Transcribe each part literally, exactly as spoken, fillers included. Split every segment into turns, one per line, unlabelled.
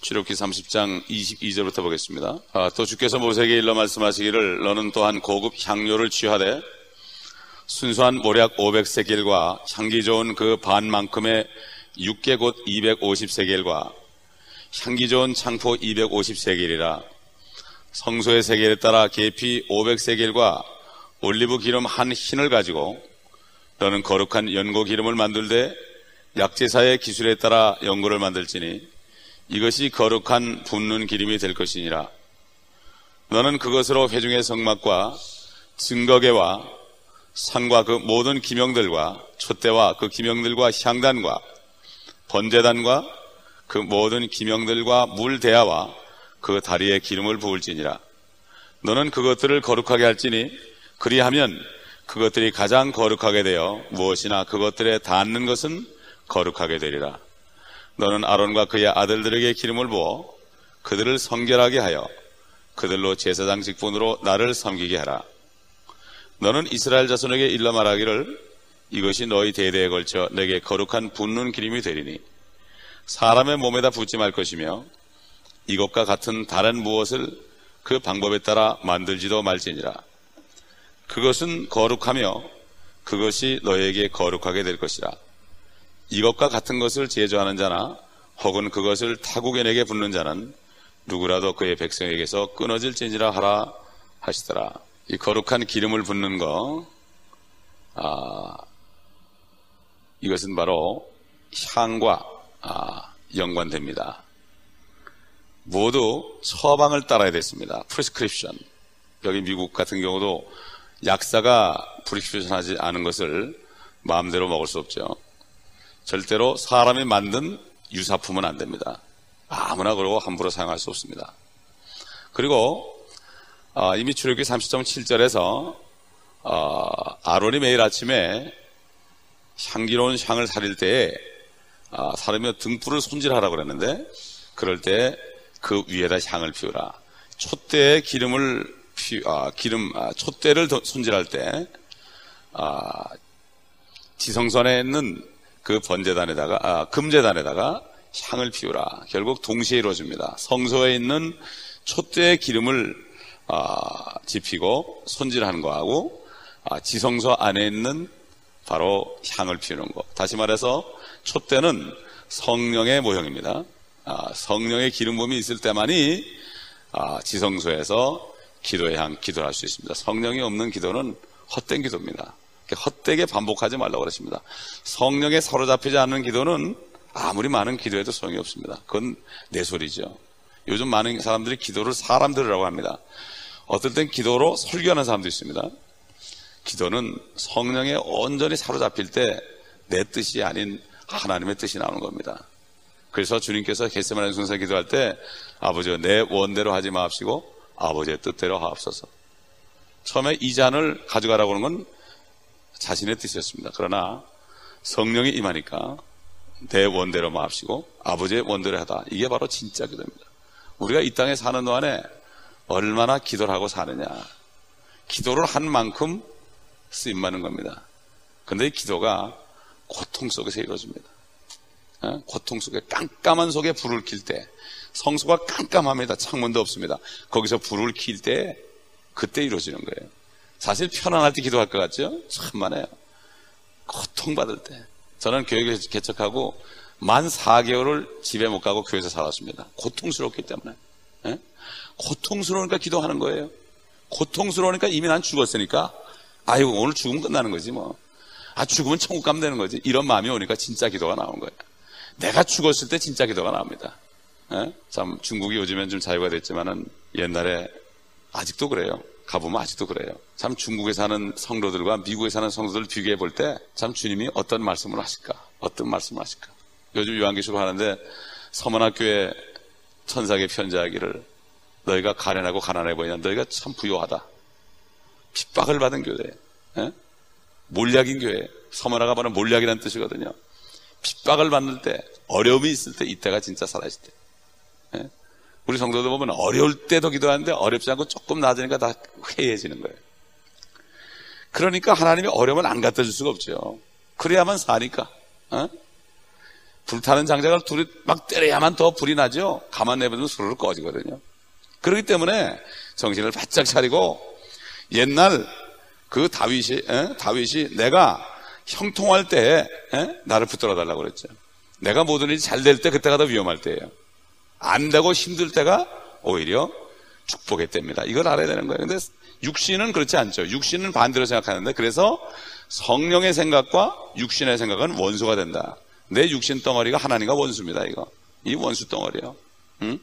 출애굽기 삼십 장 이십이 절부터 보겠습니다. 아, 또 주께서 모세에게 일러 말씀하시기를 너는 또한 고급 향료를 취하되 순수한 모략 오백 세겔과 향기 좋은 그 반만큼의 육개 곧 이백오십 세겔과 향기 좋은 창포 이백오십 세겔이라 성소의 세겔에 따라 계피 오백 세겔과 올리브 기름 한 흰을 가지고 너는 거룩한 연고 기름을 만들되 약제사의 기술에 따라 연고를 만들지니 이것이 거룩한 붓는 기름이 될 것이니라. 너는 그것으로 회중의 성막과 증거궤와 상과 그 모든 기명들과 촛대와 그 기명들과 향단과 번제단과 그 모든 기명들과 물대야와 그 다리에 기름을 부을지니라. 너는 그것들을 거룩하게 할지니 그리하면 그것들이 가장 거룩하게 되어 무엇이나 그것들에 닿는 것은 거룩하게 되리라. 너는 아론과 그의 아들들에게 기름을 부어 그들을 성결하게 하여 그들로 제사장 직분으로 나를 섬기게 하라. 너는 이스라엘 자손에게 일러 말하기를 이것이 너희 대대에 걸쳐 내게 거룩한 붓는 기름이 되리니 사람의 몸에다 붓지 말 것이며 이것과 같은 다른 무엇을 그 방법에 따라 만들지도 말지니라. 그것은 거룩하며 그것이 너희에게 거룩하게 될 것이라. 이것과 같은 것을 제조하는 자나 혹은 그것을 타국인에게 붓는 자는 누구라도 그의 백성에게서 끊어질지니라 하라 하시더라. 이 거룩한 기름을 붓는 거, 아, 이것은 바로 향과 아, 연관됩니다. 모두 처방을 따라야 됐습니다. 프리스크립션. 여기 미국 같은 경우도 약사가 프리스크립션 하지 않은 것을 마음대로 먹을 수 없죠. 절대로 사람이 만든 유사품은 안 됩니다. 아무나 그러고 함부로 사용할 수 없습니다. 그리고 어, 이미 출애굽기 삼십 장 칠 절에서 어, 아론이 매일 아침에 향기로운 향을 사릴 때에 어, 사르며 등불을 손질하라고 그랬는데 그럴 때 그 위에다 향을 피우라. 촛대에 기름을 피, 아, 기름 아, 촛대를 손질할 때 아, 지성전에 있는 그 번제단에다가 아, 금제단에다가 향을 피우라. 결국 동시에 이루어집니다. 성소에 있는 촛대의 기름을 아, 지피고 손질하는 거하고 아, 지성소 안에 있는 바로 향을 피우는 거. 다시 말해서 촛대는 성령의 모형입니다. 아, 성령의 기름 부음이 있을 때만이 아, 지성소에서 기도의 향, 기도를 할 수 있습니다. 성령이 없는 기도는 헛된 기도입니다. 헛되게 반복하지 말라고 그러십니다. 성령에 사로잡히지 않는 기도는 아무리 많은 기도해도 소용이 없습니다. 그건 내 소리죠. 요즘 많은 사람들이 기도를 사람 들으라고 합니다. 어떨 땐 기도로 설교하는 사람도 있습니다. 기도는 성령에 온전히 사로잡힐 때 내 뜻이 아닌 하나님의 뜻이 나오는 겁니다. 그래서 주님께서 겟세마네 동산에서 기도할 때 아버지여 내 원대로 하지 마옵시고 아버지의 뜻대로 하옵소서. 처음에 이 잔을 가져가라고 하는 건 자신의 뜻이었습니다. 그러나 성령이 임하니까 내 원대로 마옵시고 아버지의 원대로 하다. 이게 바로 진짜 기도입니다. 우리가 이 땅에 사는 동안에 얼마나 기도를 하고 사느냐. 기도를 한 만큼 쓰임 받는 겁니다. 그런데 이 기도가 고통 속에서 이루어집니다. 고통 속에 깜깜한 속에 불을 킬 때 성소가 깜깜합니다. 창문도 없습니다. 거기서 불을 킬 때 그때 이루어지는 거예요. 사실 편안할 때 기도할 것 같죠? 천만에요. 고통받을 때. 저는 교회를 개척하고 만 사 개월을 집에 못 가고 교회에서 살았습니다. 고통스럽기 때문에. 예? 고통스러우니까 기도하는 거예요. 고통스러우니까 이미 난 죽었으니까 아이고 오늘 죽으면 끝나는 거지 뭐. 아 죽으면 천국 가면 되는 거지. 이런 마음이 오니까 진짜 기도가 나온 거예요. 내가 죽었을 때 진짜 기도가 나옵니다. 예? 참 중국이 요즘엔 좀 자유가 됐지만은 옛날에 아직도 그래요. 가보면 아직도 그래요. 참 중국에 사는 성도들과 미국에 사는 성도들을 비교해 볼 때 참 주님이 어떤 말씀을 하실까? 어떤 말씀을 하실까? 요즘 요한계시록 하는데 서문학교에 천사에게 편지하기를 너희가 가련하고 가난해 보이냐? 너희가 참 부유하다. 핍박을 받은 교회. 예? 몰약인 교회. 서문화가 바로 몰약이라는 뜻이거든요. 핍박을 받는 때, 어려움이 있을 때, 이때가 진짜 살아있을 때. 예? 우리 성도들 보면 어려울 때도 기도하는데 어렵지 않고 조금 나아지니까 다 회해지는 거예요. 그러니까 하나님이 어려움을 안 갖다 줄 수가 없죠. 그래야만 사니까. 어? 불타는 장작을 둘이 막 때려야만 더 불이 나죠. 가만 내버리면 스르르 꺼지거든요. 그렇기 때문에 정신을 바짝 차리고 옛날 그 다윗이 에? 다윗이 내가 형통할 때에 에? 나를 붙들어 달라고 그랬죠. 내가 모든 일이 잘 될 때 그때가 더 위험할 때예요. 안 되고 힘들 때가 오히려 축복의 때입니다. 이걸 알아야 되는 거예요. 근데 육신은 그렇지 않죠. 육신은 반대로 생각하는데, 그래서 성령의 생각과 육신의 생각은 원수가 된다. 내 육신 덩어리가 하나님과 원수입니다. 이거 이 원수 덩어리요. 응?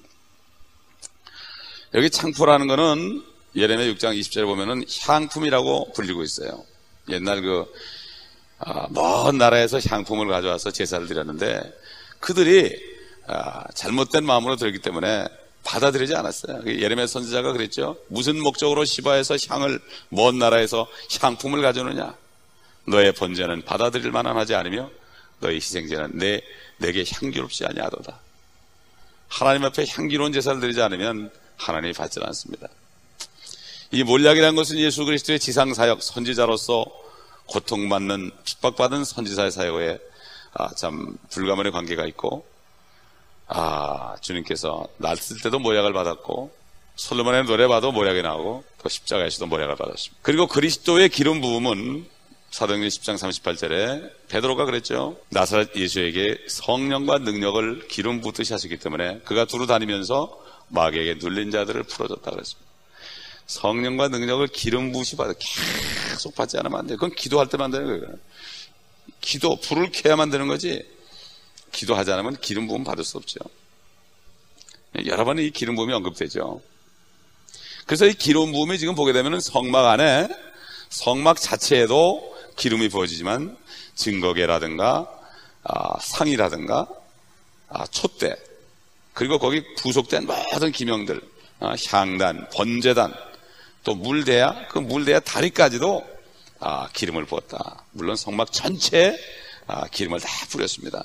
여기 창포라는 거는 예레미야 육 장 이십 절에 보면은 향품이라고 불리고 있어요. 옛날 그 아, 먼 나라에서 향품을 가져와서 제사를 드렸는데 그들이 아, 잘못된 마음으로 들기 때문에 받아들이지 않았어요. 예레미야 선지자가 그랬죠. 무슨 목적으로 시바에서 향을, 먼 나라에서 향품을 가져오느냐? 너의 번제는 받아들일 만한 하지 않으며 너의 희생제는 내, 내게 향기롭지 아니하도다. 하나님 앞에 향기로운 제사를 드리지 않으면 하나님이 받지 않습니다. 이 몰약이라는 것은 예수 그리스도의 지상사역, 선지자로서 고통받는, 핍박받은 선지자의 사역에 아, 참 불가문의 관계가 있고, 아, 주님께서 났을 때도 모략을 받았고, 솔로몬의 노래 봐도 모략이 나오고, 또 십자가에서도 모략을 받았습니다. 그리고 그리스도의 기름 부음은 사도행전 십 장 삼십팔 절에 베드로가 그랬죠. 나사렛 예수에게 성령과 능력을 기름 붓듯이 하셨기 때문에 그가 두루 다니면서 마귀에게 눌린 자들을 풀어줬다 그랬습니다. 성령과 능력을 기름 부으시 받아 계속 받지 않으면 안 돼요. 그건 기도할 때만 되는 거예요. 기도, 불을 켜야만 되는 거지, 기도하지 않으면 기름 부음 받을 수 없죠. 여러 번 이 기름 부음이 언급되죠. 그래서 이 기름 부음이 지금 보게 되면 성막 안에, 성막 자체에도 기름이 부어지지만 증거계라든가 아, 상이라든가 아, 촛대, 그리고 거기 부속된 모든 기명들, 아, 향단, 번제단, 또 물대야, 그 물대야 다리까지도 아, 기름을 부었다. 물론 성막 전체에 아, 기름을 다 뿌렸습니다.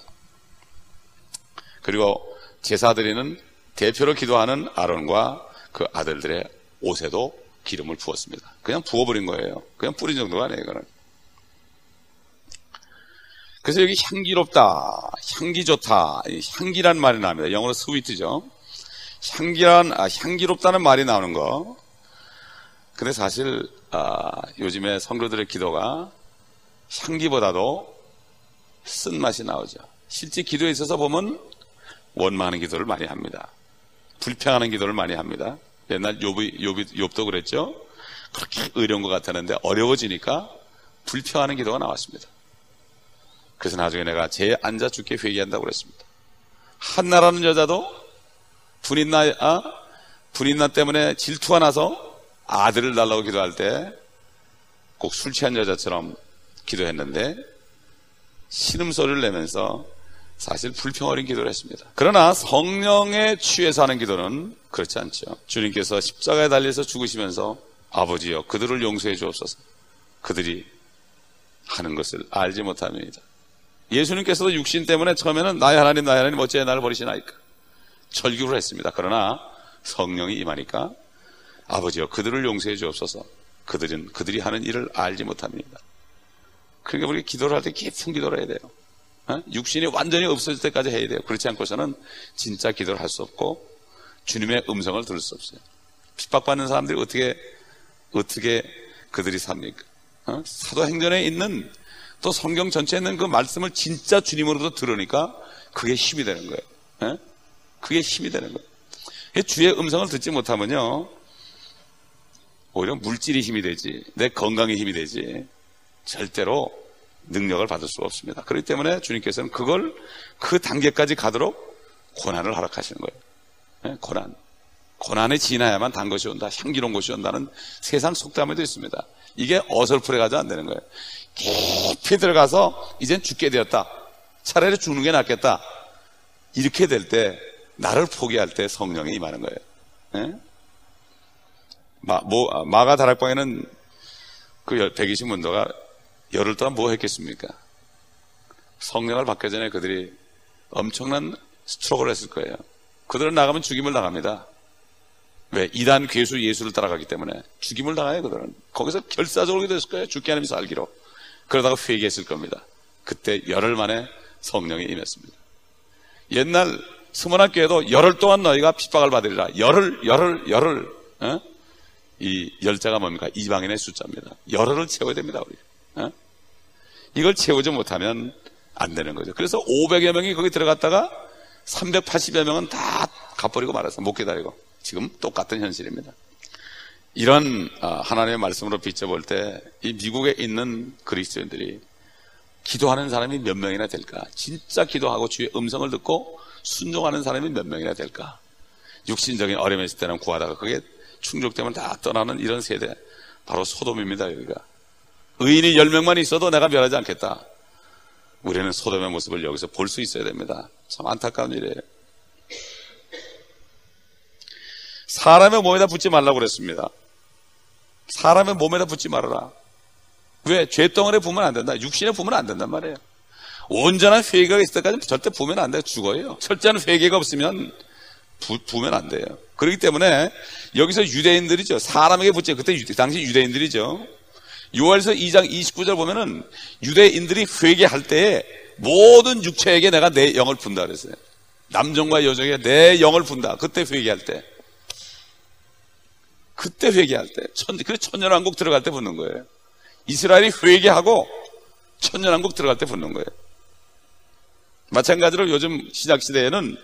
그리고 제사드리는 대표로 기도하는 아론과 그 아들들의 옷에도 기름을 부었습니다. 그냥 부어버린 거예요. 그냥 뿌린 정도가 아니에요, 이거는. 그래서 여기 향기롭다, 향기 좋다, 향기란 말이 나옵니다. 영어로 스위트죠. 향기란, 아, 향기롭다는 말이 나오는 거. 근데 사실 아, 요즘에 성도들의 기도가 향기보다도 쓴맛이 나오죠. 실제 기도에 있어서 보면 원망하는 기도를 많이 합니다. 불평하는 기도를 많이 합니다. 옛날 욥이, 욥이, 욥도 그랬죠. 그렇게 어려운 것 같았는데 어려워지니까 불평하는 기도가 나왔습니다. 그래서 나중에 내가 제 앉아 죽게 회개한다고 그랬습니다. 한나라는 여자도 분인나, 아, 분인나 때문에 질투가 나서 아들을 달라고 기도할 때 꼭 술 취한 여자처럼 기도했는데 신음소리를 내면서 사실 불평 어린 기도를 했습니다. 그러나 성령에 취해서 하는 기도는 그렇지 않죠. 주님께서 십자가에 달려서 죽으시면서 아버지여 그들을 용서해 주옵소서, 그들이 하는 것을 알지 못합니다. 예수님께서도 육신 때문에 처음에는 나의 하나님 나의 하나님 어찌 나를 버리시나이까 절규를 했습니다. 그러나 성령이 임하니까 아버지여 그들을 용서해 주옵소서, 그들은 그들이 하는 일을 알지 못합니다. 그러니까 우리 기도를 할 때 깊은 기도를 해야 돼요. 어? 육신이 완전히 없어질 때까지 해야 돼요. 그렇지 않고서는 진짜 기도를 할 수 없고 주님의 음성을 들을 수 없어요. 핍박받는 사람들이 어떻게 어떻게 그들이 삽니까? 어? 사도행전에 있는, 또 성경 전체에 있는 그 말씀을 진짜 주님으로부터 들으니까 그게 힘이 되는 거예요. 어? 그게 힘이 되는 거예요. 주의 음성을 듣지 못하면요 오히려 물질이 힘이 되지, 내 건강이 힘이 되지 절대로 능력을 받을 수가 없습니다. 그렇기 때문에 주님께서는 그걸 그 단계까지 가도록 고난을 허락하시는 거예요. 네? 고난. 고난에 지나야만 단 것이 온다, 향기로운 것이 온다는 세상 속담에도 있습니다. 이게 어설프게 가도 안 되는 거예요. 깊이 들어가서 이젠 죽게 되었다, 차라리 죽는 게 낫겠다, 이렇게 될 때, 나를 포기할 때 성령이 임하는 거예요. 네? 마, 뭐, 마가 다락방에는 그 백이십 문도가 열흘 동안 뭐 했겠습니까? 성령을 받기 전에 그들이 엄청난 스트로크를 했을 거예요. 그들은 나가면 죽임을 당합니다. 왜? 이단 괴수 예수를 따라가기 때문에 죽임을 당해요. 그들은 거기서 결사적으로 됐을 거예요. 죽게 하면서 알기로. 그러다가 회개했을 겁니다. 그때 열흘 만에 성령이 임했습니다. 옛날 스모나교회도 열흘 동안 너희가 핍박을 받으리라. 열흘, 열흘, 열흘. 어? 이 열자가 뭡니까? 이방인의 숫자입니다. 열흘을 채워야 됩니다, 우리. 어? 이걸 채우지 못하면 안 되는 거죠. 그래서 오백여 명이 거기 들어갔다가 삼백팔십여 명은 다 갚버리고 말았어요. 못 기다리고. 지금 똑같은 현실입니다. 이런 하나님의 말씀으로 비춰볼 때 이 미국에 있는 그리스도인들이 기도하는 사람이 몇 명이나 될까? 진짜 기도하고 주의 음성을 듣고 순종하는 사람이 몇 명이나 될까? 육신적인 어려움이 있을 때는 구하다가 그게 충족되면 다 떠나는 이런 세대, 바로 소돔입니다. 여기가 의인이 열 명만 있어도 내가 멸하지 않겠다. 우리는 소돔의 모습을 여기서 볼 수 있어야 됩니다. 참 안타까운 일이에요. 사람의 몸에다 붙지 말라고 그랬습니다. 사람의 몸에다 붙지 말아라. 왜? 죄덩어리에 부으면 안 된다. 육신에 부으면 안 된단 말이에요. 온전한 회개가 있을 때까지 절대 부으면 안 돼요. 죽어요. 철저한 회개가 없으면 부, 부으면 안 돼요. 그렇기 때문에 여기서 유대인들이죠. 사람에게 붙지, 그때 유, 당시 유대인들이죠. 요엘서 이 장 이십구 절 보면은 유대인들이 회개할 때에 모든 육체에게 내가 내 영을 분다 그랬어요. 남종과 여종에게 내 영을 분다. 그때 회개할 때. 그때 회개할 때. 천, 그래서 천년왕국 들어갈 때 붙는 거예요. 이스라엘이 회개하고 천년왕국 들어갈 때 붙는 거예요. 마찬가지로 요즘 신약시대에는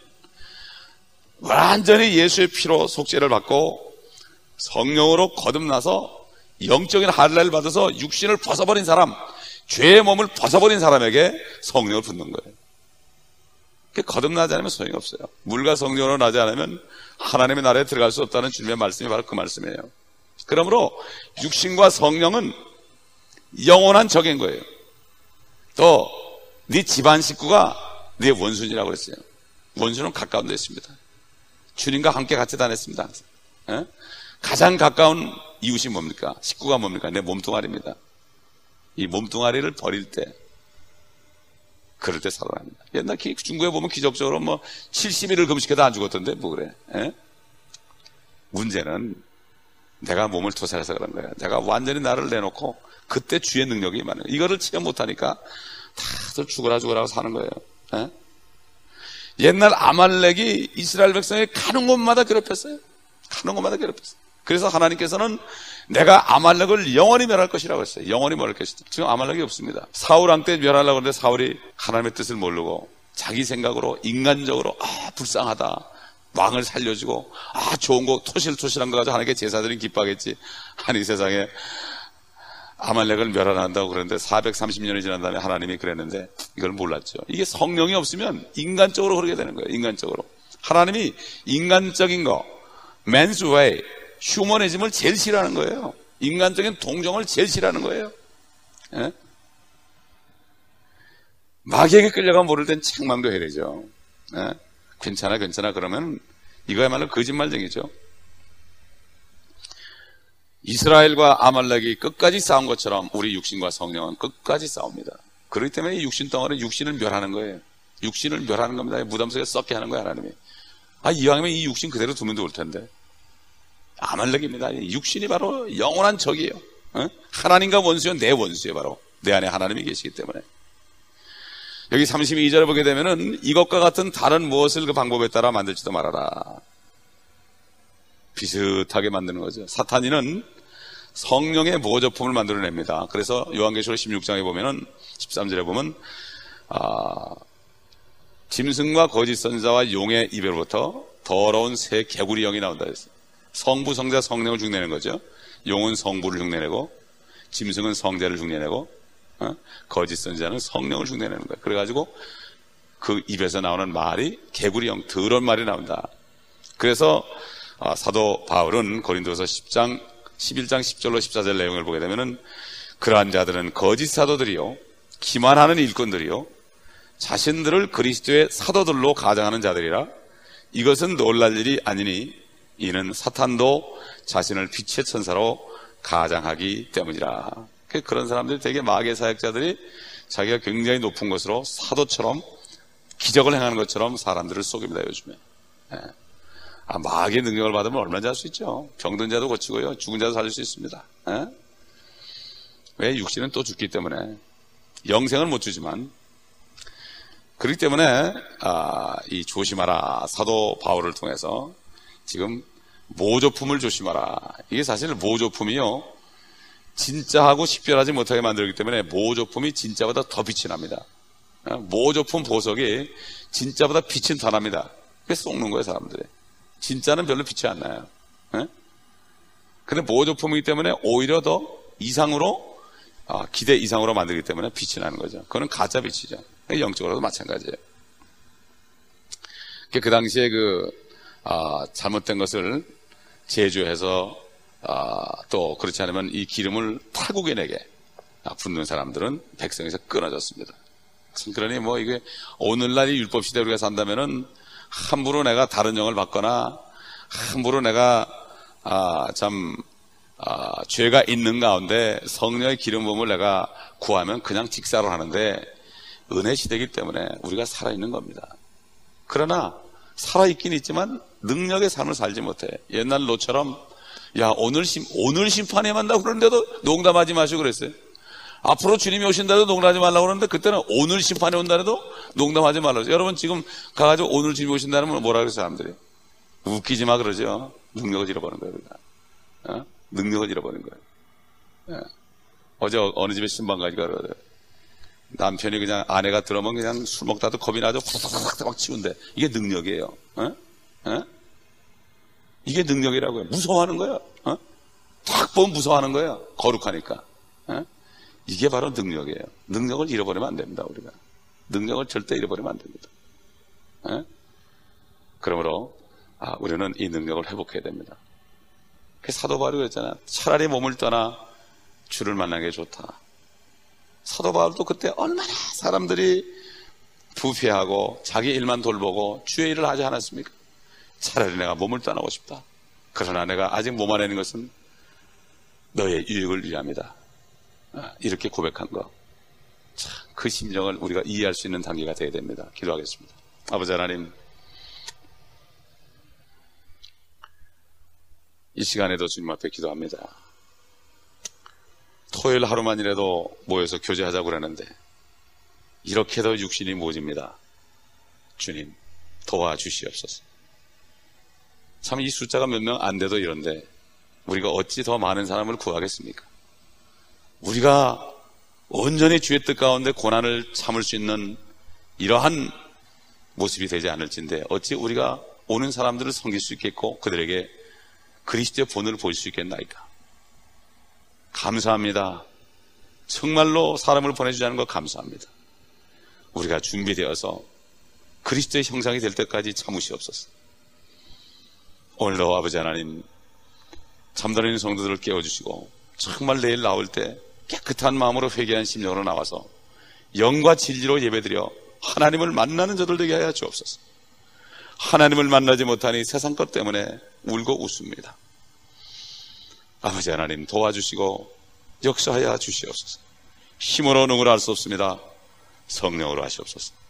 완전히 예수의 피로 속죄를 받고 성령으로 거듭나서 영적인 할례를 받아서 육신을 벗어버린 사람, 죄의 몸을 벗어버린 사람에게 성령을 붓는 거예요. 거듭나지 않으면 소용이 없어요. 물과 성령으로 나지 않으면 하나님의 나라에 들어갈 수 없다는 주님의 말씀이 바로 그 말씀이에요. 그러므로 육신과 성령은 영원한 적인 거예요. 또 네 집안 식구가 네 원수이라고 그랬어요. 원수는 가까운 데 있습니다. 주님과 함께 같이 다녔습니다. 에? 가장 가까운 이웃이 뭡니까? 식구가 뭡니까? 내 몸뚱아리입니다. 이 몸뚱아리를 버릴 때, 그럴 때 살아납니다. 옛날 중국에 보면 기적적으로 뭐 칠십 일을 금식해도 안 죽었던데 뭐 그래? 에? 문제는 내가 몸을 투사해서 그런 거야. 내가 완전히 나를 내놓고 그때 주의 능력이 많아요. 이거를 체험 못하니까 다들 죽어라 죽어라 하고 사는 거예요. 에? 옛날 아말렉이 이스라엘 백성이 가는 곳마다 괴롭혔어요. 가는 곳마다 괴롭혔어요. 그래서 하나님께서는 내가 아말렉을 영원히 멸할 것이라고 했어요. 영원히 멸할 것이다. 지금 아말렉이 없습니다. 사울 왕 때 멸하려고 했는데 사울이 하나님의 뜻을 모르고 자기 생각으로 인간적으로 아 불쌍하다, 왕을 살려주고 아 좋은 거 토실토실한 거 가지고 하나님께 제사드리면 기뻐하겠지. 아니 세상에 아말렉을 멸하한다고 그러는데 사백삼십 년이 지난 다음에 하나님이 그랬는데 이걸 몰랐죠. 이게 성령이 없으면 인간적으로 그러게 되는 거예요. 인간적으로. 하나님이 인간적인 거, man's way, 휴머니즘을 제일 싫어하는 거예요. 인간적인 동정을 제일 싫어하는 거예요. 예? 마귀에게 끌려가면 모를 땐 책망도 해야 되죠. 예? 괜찮아 괜찮아 그러면 이거야말로 거짓말쟁이죠. 이스라엘과 아말렉이 끝까지 싸운 것처럼 우리 육신과 성령은 끝까지 싸웁니다. 그렇기 때문에 이 육신 덩어리 육신을 멸하는 거예요. 육신을 멸하는 겁니다. 무덤 속에 썩게 하는 거예요. 하나님이. 아 이왕이면 이 육신 그대로 두면 좋을 텐데. 아말렉입니다. 육신이 바로 영원한 적이에요. 어? 하나님과 원수요, 내 원수예요. 바로 내 안에 하나님이 계시기 때문에. 여기 삼십이 절에 보게 되면은 이것과 같은 다른 무엇을 그 방법에 따라 만들지도 말아라. 비슷하게 만드는 거죠. 사탄이는 성령의 모조품을 만들어냅니다. 그래서 요한계시록 십육 장에 보면은 십삼 절에 보면 아, 짐승과 거짓 선지자와 용의 입에로부터 더러운 새 개구리 영이 나온다 했어요. 성부, 성자, 성령을 흉내내는 거죠. 용은 성부를 흉내내고 짐승은 성자를 흉내내고 어? 거짓 선지자는 성령을 흉내내는 거예요. 그래가지고 그 입에서 나오는 말이 개구리 영, 더러운 말이 나온다. 그래서 아, 사도 바울은 고린도서 십 장, 십일 장 십 절로 십사 절 내용을 보게 되면은 그러한 자들은 거짓 사도들이요, 기만하는 일꾼들이요, 자신들을 그리스도의 사도들로 가장하는 자들이라 이것은 놀랄 일이 아니니 이는 사탄도 자신을 빛의 천사로 가장하기 때문이라. 그런 사람들이 되게 마귀의 사역자들이 자기가 굉장히 높은 것으로 사도처럼 기적을 행하는 것처럼 사람들을 속입니다. 요즘에. 예. 아, 마귀의 능력을 받으면 얼마나 할 수 있죠. 병든 자도 고치고요, 죽은 자도 살릴 수 있습니다. 예? 왜? 육신은 또 죽기 때문에 영생을 못 주지만 그렇기 때문에 아, 이 조심하라 사도 바울을 통해서 지금 모조품을 조심하라. 이게 사실 모조품이요 진짜하고 식별하지 못하게 만들기 때문에 모조품이 진짜보다 더 빛이 납니다. 모조품 보석이 진짜보다 빛은 더 납니다. 그래서 속는 거예요, 사람들이. 진짜는 별로 빛이 안 나요. 예? 근데 모조품이기 때문에 오히려 더 이상으로 아, 기대 이상으로 만들기 때문에 빛이 나는 거죠. 그거는 가짜 빛이죠. 영적으로도 마찬가지예요. 그 당시에 그 아, 잘못된 것을 제조해서 아, 또 그렇지 않으면 이 기름을 타국인에게 아, 붓는 사람들은 백성에서 끊어졌습니다. 그러니 뭐 이게 오늘날 이 율법 시대 우리가 산다면은 함부로 내가 다른 영을 받거나 함부로 내가 아, 참 아, 죄가 있는 가운데 성령의 기름 부음을 내가 구하면 그냥 직사를 하는데 은혜 시대이기 때문에 우리가 살아있는 겁니다. 그러나 살아있긴 있지만 능력의 삶을 살지 못해. 옛날 노처럼 야 오늘 심 오늘 심판에 만나고 그러는데도 농담하지 마시고 그랬어요. 앞으로 주님이 오신다도 농담하지 말라고 그러는데 그때는 오늘 심판에 온다래도 농담하지 말라고. 여러분 지금 가가지고 오늘 주님이 오신다면 뭐라 그래요 사람들이? 웃기지 마 그러죠. 능력을 잃어버린 거예요 우리가. 어? 능력을 잃어버린 거예요. 예. 어제 어느 집에 신방 가니까 그러더래요. 남편이 그냥 아내가 들어오면 그냥 술 먹다도 겁이 나죠. 팍팍팍 막 치운대. 이게 능력이에요. 어? 어? 이게 능력이라고요. 무서워하는 거예요. 어? 딱 보면 무서워하는 거예요. 거룩하니까. 어? 이게 바로 능력이에요. 능력을 잃어버리면 안 됩니다. 우리가 능력을 절대 잃어버리면 안 됩니다. 어? 그러므로 아, 우리는 이 능력을 회복해야 됩니다. 그 사도 바울이 그랬잖아요. 차라리 몸을 떠나 주를 만나는 게 좋다. 사도 바울도 그때 얼마나 사람들이 부패하고 자기 일만 돌보고 주의 일을 하지 않았습니까? 차라리 내가 몸을 떠나고 싶다. 그러나 내가 아직 몸 안에 있는 것은 너의 유익을 위함이다. 이렇게 고백한 거. 참, 그 심정을 우리가 이해할 수 있는 단계가 되어야 됩니다. 기도하겠습니다. 아버지 하나님, 이 시간에도 주님 앞에 기도합니다. 토요일 하루만이라도 모여서 교제하자고 그러는데 이렇게도 육신이 모집니다. 주님 도와주시옵소서. 참 이 숫자가 몇 명 안 돼도 이런데 우리가 어찌 더 많은 사람을 구하겠습니까? 우리가 온전히 주의 뜻 가운데 고난을 참을 수 있는 이러한 모습이 되지 않을진데 어찌 우리가 오는 사람들을 섬길 수 있겠고 그들에게 그리스도의 본을 보일 수 있겠나이까. 감사합니다. 정말로 사람을 보내주지 않은 것 감사합니다. 우리가 준비되어서 그리스도의 형상이 될 때까지 참으시옵소서. 오늘도 아버지 하나님 잠들어 있는 성도들을 깨워주시고 정말 내일 나올 때 깨끗한 마음으로 회개한 심령으로 나와서 영과 진리로 예배드려 하나님을 만나는 저들 되게 하여 주옵소서. 하나님을 만나지 못하니 세상 것 때문에 울고 웃습니다. 아버지 하나님 도와주시고 역사하여 주시옵소서. 힘으로 능으로 할 수 없습니다. 성령으로 하시옵소서.